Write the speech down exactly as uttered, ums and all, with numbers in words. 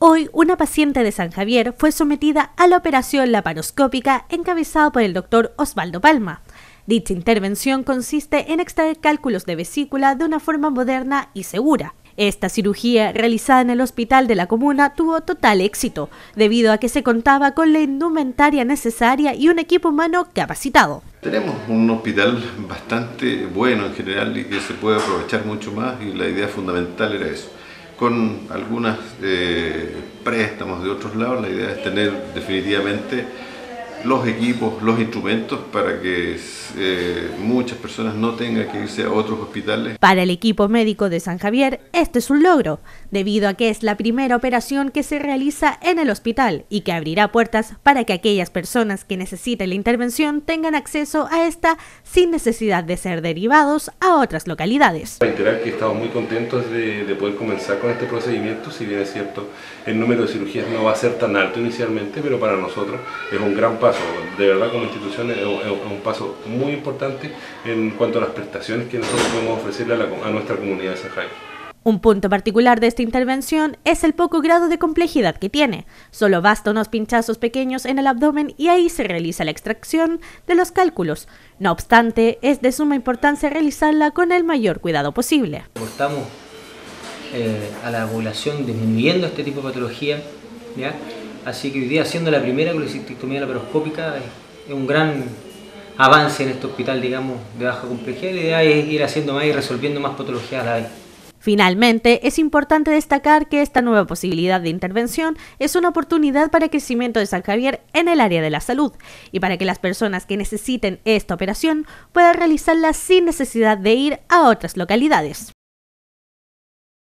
Hoy, una paciente de San Javier fue sometida a la operación laparoscópica encabezada por el doctor Osvaldo Palma. Dicha intervención consiste en extraer cálculos de vesícula de una forma moderna y segura. Esta cirugía, realizada en el hospital de la comuna, tuvo total éxito, debido a que se contaba con la indumentaria necesaria y un equipo humano capacitado. Tenemos un hospital bastante bueno en general y que se puede aprovechar mucho más, y la idea fundamental era eso. Con algunos eh, préstamos de otros lados, la idea es tener definitivamente los equipos, los instrumentos para que eh, muchas personas no tengan que irse a otros hospitales. Para el equipo médico de San Javier, este es un logro, debido a que es la primera operación que se realiza en el hospital y que abrirá puertas para que aquellas personas que necesiten la intervención tengan acceso a esta sin necesidad de ser derivados a otras localidades. Reiterar que estamos muy contentos de, de poder comenzar con este procedimiento. Si bien es cierto, el número de cirugías no va a ser tan alto inicialmente, pero para nosotros es un gran paso. De verdad, como institución es un paso muy importante en cuanto a las prestaciones que nosotros podemos ofrecerle a, la, a nuestra comunidad de San Javier. Un punto particular de esta intervención es el poco grado de complejidad que tiene. Solo basta unos pinchazos pequeños en el abdomen y ahí se realiza la extracción de los cálculos. No obstante, es de suma importancia realizarla con el mayor cuidado posible. Estamos eh, a la población disminuyendo este tipo de patología, ¿ya? Así que hoy día, siendo la primera colecistectomía laparoscópica, es un gran avance en este hospital, digamos, de baja complejidad. La idea es ir haciendo más y resolviendo más patologías a la vez. Finalmente, es importante destacar que esta nueva posibilidad de intervención es una oportunidad para el crecimiento de San Javier en el área de la salud y para que las personas que necesiten esta operación puedan realizarla sin necesidad de ir a otras localidades.